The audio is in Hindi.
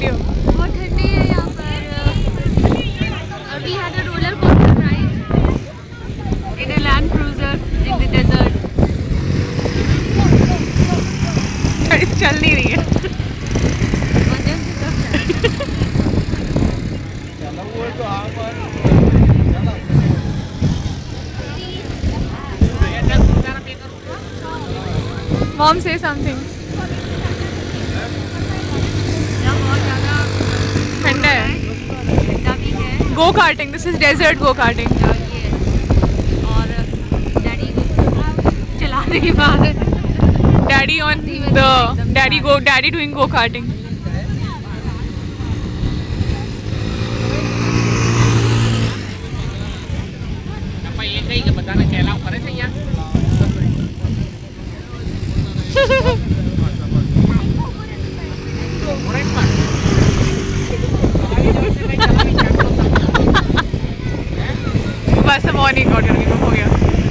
कहती हो? बहुत ठंडी है यहाँ पर। अभी had a roller coaster ride in a land cruiser in the desert. चल नहीं रही है। Mom, say something. ठंडा है। Go karting. This is desert go karting. और डैडी चला रही बाहर। Daddy on the daddy doing go karting. बस अब और नहीं रिकॉर्ड करने को हो गया।